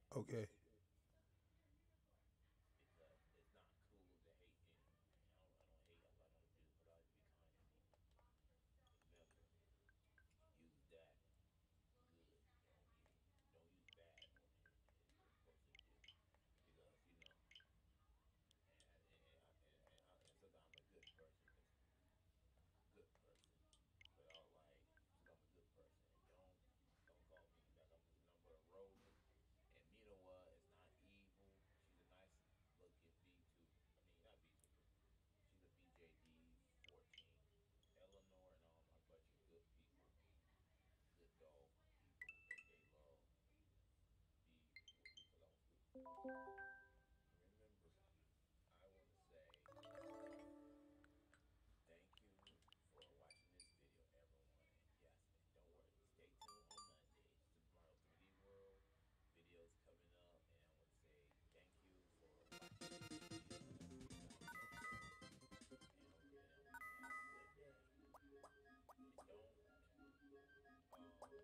Okay. because it's not cool to hate anyone. I don't hate. I don't do, but I like to be kind to people. Remember, use that good. Don't use bad on it. Is what you're supposed to do because and sometimes I'm a good person because good person. But I was like, since I'm a good person, don't call me back. I'm just nothing but a rodent. And you know what? It's not evil. She's a nice looking B2. I mean, not B2, but she's a BJD 14. Eleanor and all my bunch of good people, good dog people. They love be with me because I'm good. And remember, I want to say thank you for watching this video, everyone. And yes, and don't worry, stay tuned on Monday. Super Mario 3D World videos coming up, and I want to say thank you for watching this video. And God bless everyone. And have a good day. And um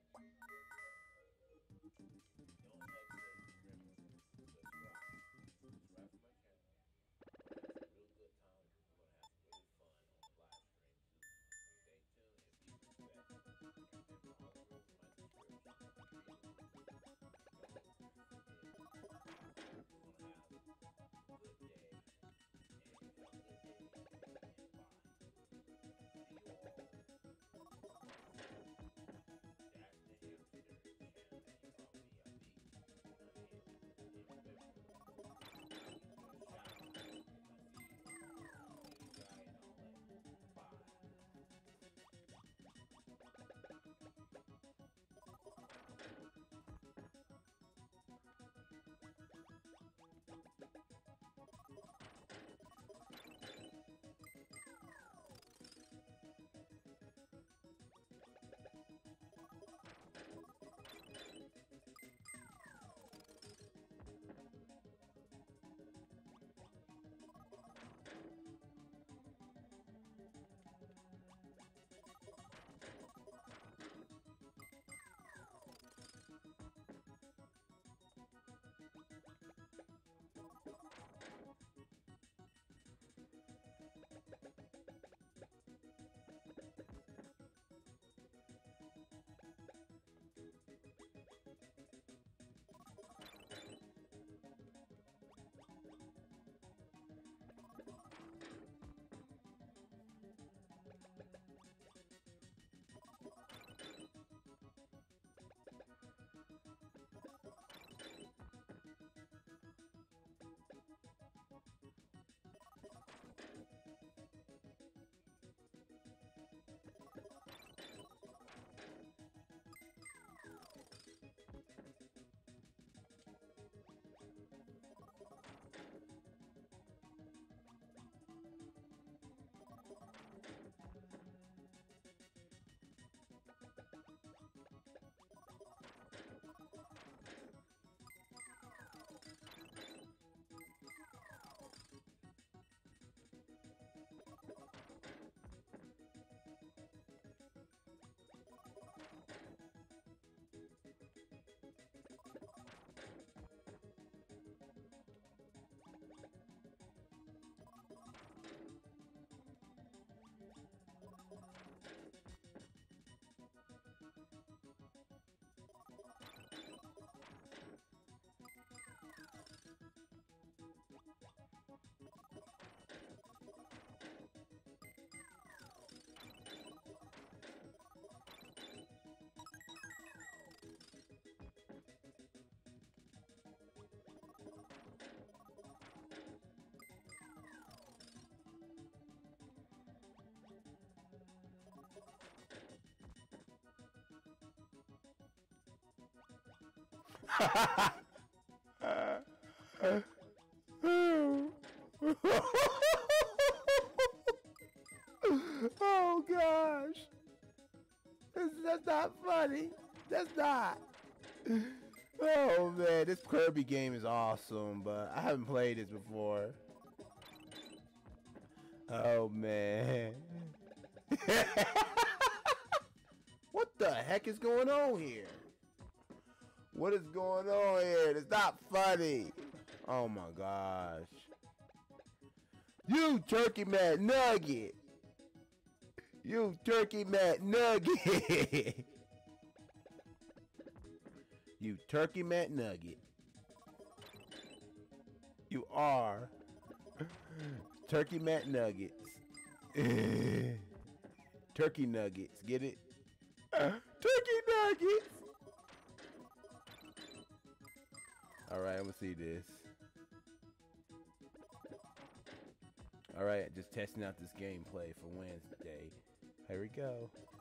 don't hesitate. Remember, subscribe. Subscribe to my channel. We're gonna have some real good time. We're gonna have some really fun on the live stream too. Stay tuned and be respectful. And remember, all the rules in my description. Read the rules and don't forget. We're gonna have a good day. And you have a good day. And bye. See you all next time. That's the hamster channel, and you call me a beast. I am. And remember, give me a shout out if I see you. Community guy and all that. Bye. Oh gosh, that's not funny. That's not. Oh man, this Kirby game is awesome, but I haven't played this before. Oh man. What the heck is going on here? What is going on here? It's not funny. Oh my gosh. You turkey McNugget. You turkey McNugget. You turkey McNugget. You are turkey McNuggets. Turkey nuggets. Get it? Turkey nuggets. Alright, I'm gonna see this. Alright, just testing out this gameplay for Wednesday. Here we go.